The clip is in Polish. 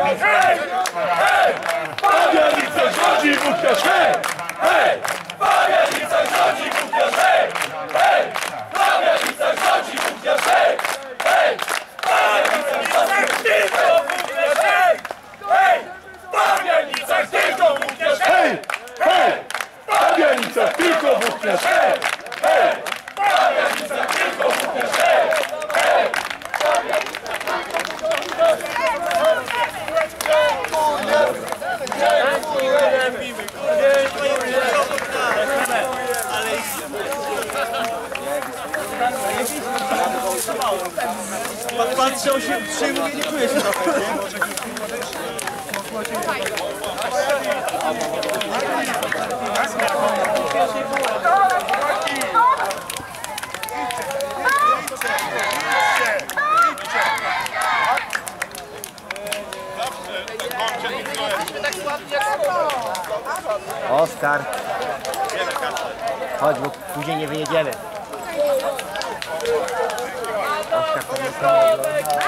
Hej! Hej! Pabianice rządzi wówczas, hej! Hej! Pabianice rządzi wówczas, hej! Hej! Pabianice rządzi wówczas, hej! Hej! Pabianice rządzi wówczas, hej! Hej! Pabianice tylko wówczas, hej! Hej! Pabianice tylko wówczas, hej! Hej! Pabianice tylko wówczas, hej! Hej! Patrzę, on się przyjmuje, nie czuje się trochę, nie? Oskar, chodź, bo później nie wyjedziemy. Oskar, to nie